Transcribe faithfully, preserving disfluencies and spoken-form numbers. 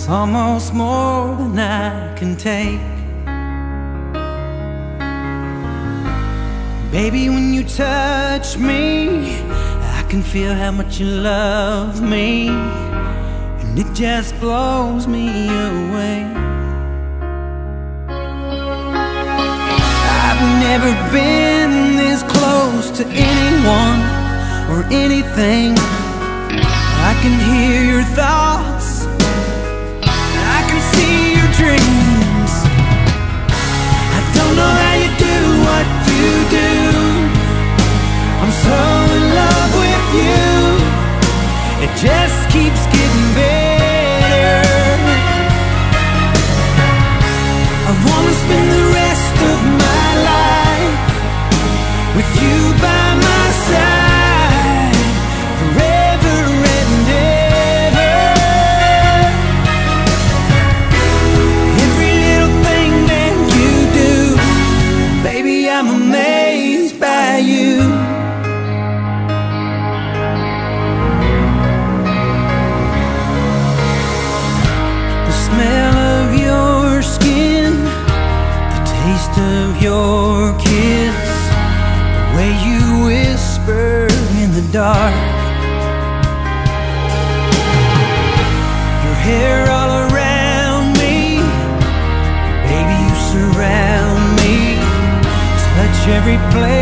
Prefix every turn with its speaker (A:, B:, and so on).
A: It's almost more than I can take. Baby, when you touch me, I can feel how much you love me, and it just blows me away. I've never been this close to anyone or anything. I can hear your thoughts, I can see your dreams. I don't know how you do what you do. I'm so in love with you. It just keeps getting better. I wanna spend the rest of my life with you by my side, forever and ever. Every little thing that you do, baby, I'm amazed by you. The smell of your skin, the taste of your kiss, the way you whisper in the dark, your hair all around me, baby, you surround me, touch every place